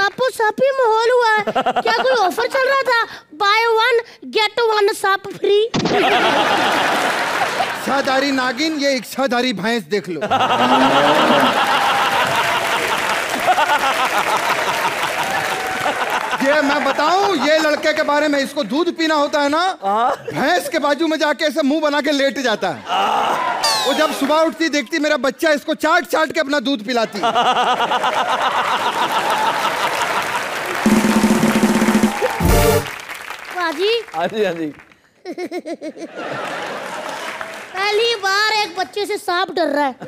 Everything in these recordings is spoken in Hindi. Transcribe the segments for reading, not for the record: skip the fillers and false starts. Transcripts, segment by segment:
सापो सापी माहौल हुआ है। क्या कोई ऑफर चल रहा था? बाय 1 गेट 1 साप फ्री। इच्छाधारी नागिन, ये इच्छाधारी भैंस देख लो। ये मैं बताऊं, ये लड़के के बारे में, इसको दूध पीना होता है ना, भैंस के बाजू में जाके ऐसे मुंह बना के लेट जाता है। वो जब सुबह उठती देखती मेरा बच्चा, इसको चाट चाट के अपना दूध पिलाती। बाजी, हाँ जी हाँ जी। पहली बार एक बच्चे से सांप डर रहा है।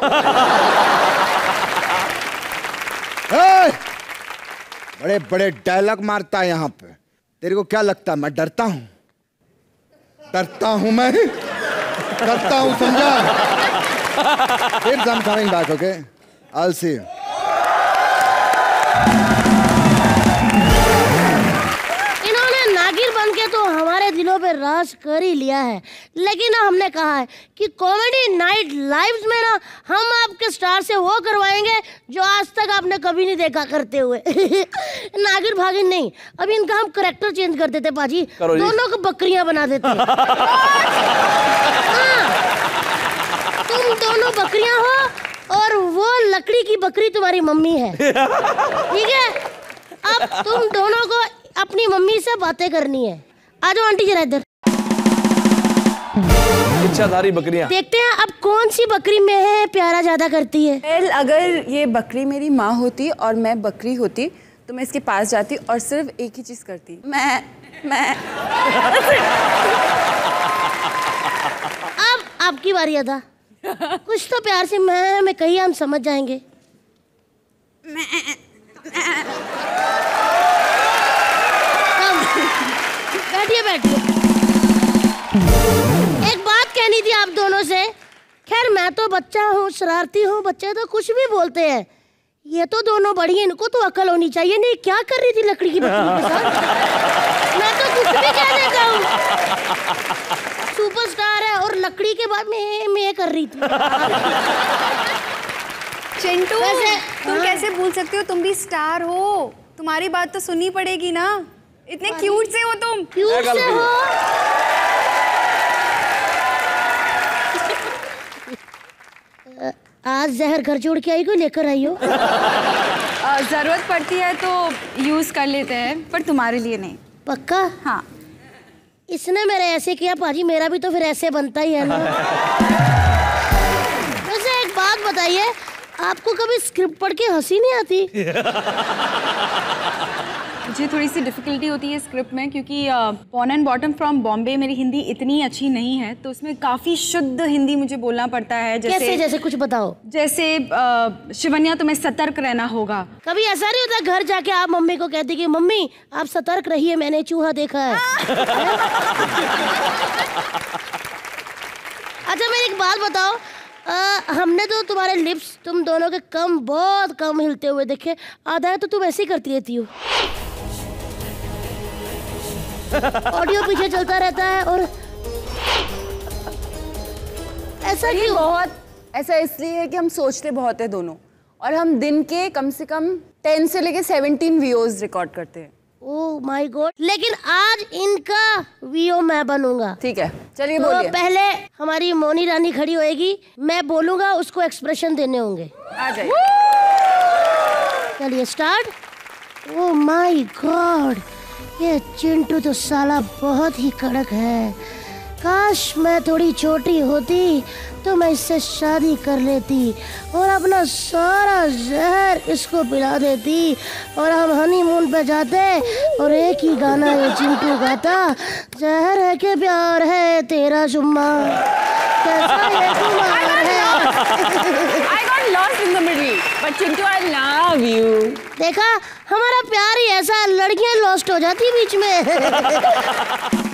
बड़े बड़े डायलॉग मारता है यहाँ पे। तेरे को क्या लगता है मैं डरता हूँ? डरता हूँ मैं, डरता हूँ, समझा? फिर I'm coming back, okay? I'll see you. इन्होंने नागिन बन के तो हमारे दिलों पे राज कर ही लिया है, लेकिन ना हमने कहा है कि कॉमेडी नाइट लाइव्स में ना हम आपके स्टार से वो करवाएंगे जो आज तक आपने कभी नहीं देखा करते हुए। नागिन भागिन नहीं, अभी इनका हम करेक्टर चेंज कर देते पाजी, दोनों को बकरियां बना देते। हाँ, तुम दोनों बकरियां हो और वो लकड़ी की बकरी तुम्हारी मम्मी है, ठीक है? अब तुम दोनों को अपनी मम्मी से बातें करनी है। आ जाओ आंटी जरा इधर। इच्छाधारी बकरियां। देखते हैं अब कौन सी बकरी में है प्यारा ज्यादा करती है। अगर ये बकरी मेरी माँ होती और मैं बकरी होती तो मैं इसके पास जाती और सिर्फ एक ही चीज करती, मैं। अब आपकी बारी अदा। कुछ तो प्यार से मैं कही, हम समझ जाएंगे। बैठिए बैठिए। एक बात कहनी थी आप दोनों से। खैर मैं तो बच्चा हूँ, शरारती हूँ, बच्चे तो कुछ भी बोलते हैं। ये तो दोनों बड़ी हैं, इनको तो अकल होनी चाहिए। नहीं, क्या कर रही थी लकड़ी की बकरी के साथ? मैं तो कुछ भी कह देता हूँ। सुपरस्टार है और लकड़ी के बाद मैं कर रही थी। चिंटू, तुम कैसे भूल सकते हो? तुम भी स्टार हो, तुम्हारी बात तो सुननी पड़ेगी ना। इतने क्यूट से हो तुम। क्यूट से हो? आज जहर घर छोड़ के आई को लेकर आई हो? जरूरत पड़ती है तो यूज कर लेते हैं, पर तुम्हारे लिए नहीं। पक्का? हाँ। इसने मेरे ऐसे किया पाजी, मेरा भी तो फिर ऐसे बनता ही है ना। वैसे एक बात बताइए, आपको कभी स्क्रिप्ट पढ़ के हंसी नहीं आती? मुझे थोड़ी सी डिफिकल्टी होती है स्क्रिप्ट में, क्योंकि born and bottom from Bombay, मेरी हिंदी इतनी अच्छी नहीं है, तो उसमें काफ़ी शुद्ध हिंदी मुझे बोलना पड़ता है। जैसे कुछ बताओ। जैसे शिवन्या, तुम्हें सतर्क रहना होगा। कभी ऐसा नहीं होता घर जाके आप मम्मी को कहती कि मम्मी आप सतर्क रहिए, मैंने चूहा देखा है? अच्छा मेरी एक बात बताओ, हमने तो तुम्हारे लिप्स तुम दोनों के बहुत कम हिलते हुए देखे। आधा है तो तुम ऐसे ही करती रहती हो। ऑडियो पीछे चलता रहता है और ऐसा क्यों? बहुत ऐसा इसलिए है कि हम सोचते बहुत है दोनों, और हम दिन के कम से कम 10 से लेके 17 वीडियोस रिकॉर्ड करते हैं। Oh my god. लेकिन आज इनका वीओ मैं बनूंगा। ठीक है, चलिए तो बोलिए। पहले हमारी मोनी रानी खड़ी होएगी, मैं बोलूंगा, उसको एक्सप्रेशन देने होंगे। आ जाइए। चलिए स्टार्ट। ओह माय गॉड, ये चिंटू तो साला बहुत ही कड़क है। काश मैं थोड़ी छोटी होती तो मैं इससे शादी कर लेती और अपना सारा जहर इसको पिला देती और हम हनीमून पे जाते और एक ही गाना ये चिंटू गाता, जहर है कि प्यार है तेरा चुम्मा कैसा ये कुमार है। I got lost in the middle, but Chintu I love you। देखा, हमारा प्यार ही ऐसा, लड़कियां लॉस्ट हो जाती बीच में।